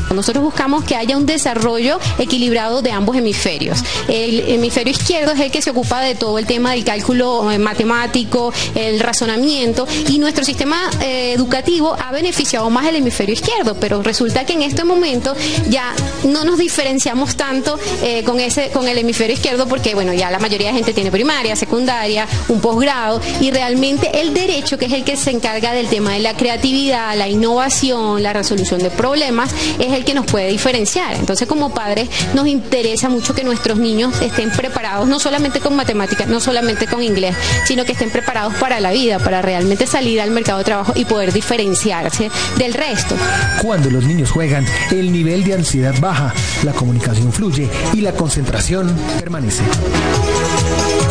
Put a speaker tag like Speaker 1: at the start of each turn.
Speaker 1: Nosotros buscamos que haya un desarrollo equilibrado de ambos hemisferios. El hemisferio izquierdo es el que se ocupa de todo el tema del cálculo matemático, el razonamiento, y nuestro sistema educativo ha beneficiado más el hemisferio izquierdo, pero resulta que en este momento ya no nos diferenciamos tanto con el hemisferio izquierdo, porque bueno, ya la mayoría de gente tiene primaria, secundaria, un posgrado, y realmente el derecho, que es el que se encarga del tema de la creatividad, la innovación, la resolución de problemas, es el que nos puede diferenciar. Entonces, como padres nos interesa mucho que nuestros niños estén preparados, no solamente con matemáticas, no solamente con inglés, sino que estén preparados para la vida, para realmente salir al mercado de trabajo y poder diferenciarse del resto.
Speaker 2: Cuando los niños juegan, el nivel de ansiedad baja, la comunicación fluye y la concentración permanece.